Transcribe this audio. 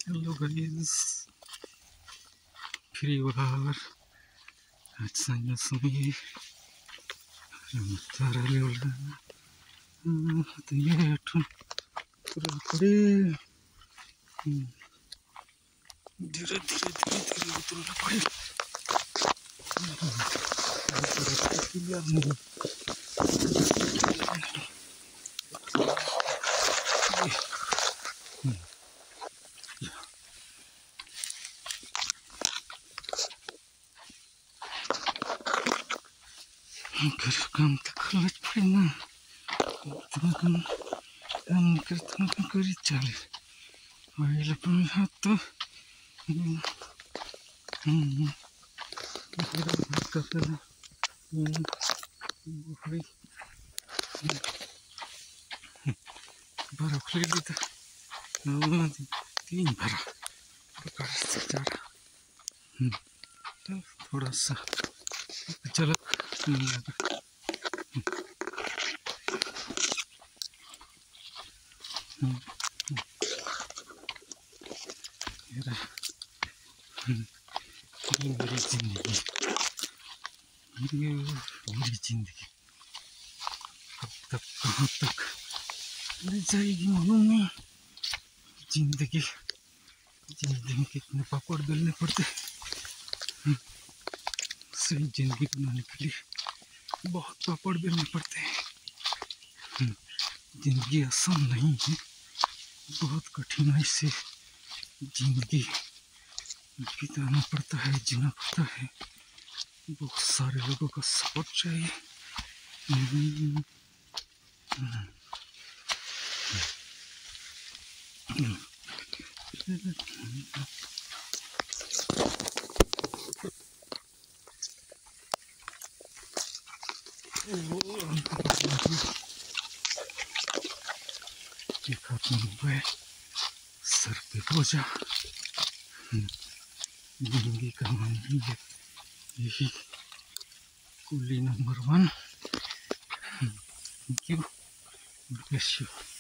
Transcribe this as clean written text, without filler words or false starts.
Hello guys, free war. Atsanya sumi. Ramtara leola. Hatinya tun. Pura-pura. Dhira utrula pade. Kerjaan tak kelat pernah. Teman-teman kerja kerja. Wahai pemihat tu. Kafir. Wahai. Barak lagi tu. तीन भरा प्रकार से चारा थोड़ा सा झलक मेरी जिंदगी कब तक कहाँ तक ले जाएगी मालूम नहीं। जिंदगी में कितने पापड़ बेलने पड़ते। सही जिंदगी बनाने के लिए बहुत पापड़ बेलने पड़ते हैं। जिंदगी आसान नहीं है, बहुत कठिनाई से जिंदगी बिताना पड़ता है, जीना पड़ता है। बहुत सारे लोगों का सपोर्ट चाहिए। एक हाथ में मोबाइल, सर पे बोझा। जिंदगी का मान यही Coolie number 1। Thank you. God bless you.